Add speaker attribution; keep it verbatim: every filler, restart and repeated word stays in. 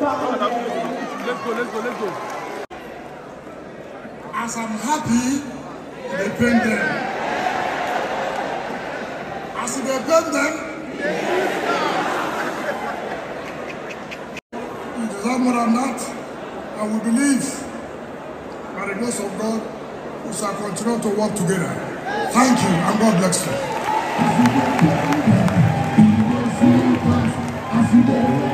Speaker 1: go, let's go, let's go.
Speaker 2: As I'm happy, they paint them. As they paint them, you deserve more than that. And we believe, by the grace of God, we shall continue to work together. Thank you, and God bless you.